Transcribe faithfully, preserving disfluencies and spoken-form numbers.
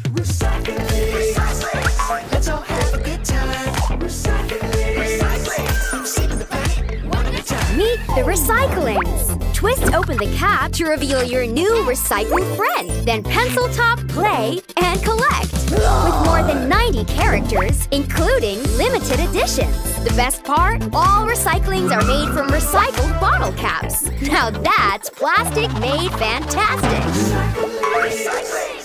Recyclings. Recyclings. Let's all have a good time. Recyclings. Recyclings. Saving the planet one at a time. Meet the Recyclings. Twist open the cap to reveal your new recycling friend. Then pencil top, play, and collect. With more than ninety characters, including limited editions. The best part? All Recyclings are made from recycled bottle caps. Now that's plastic made fantastic. Recycling. Recycling.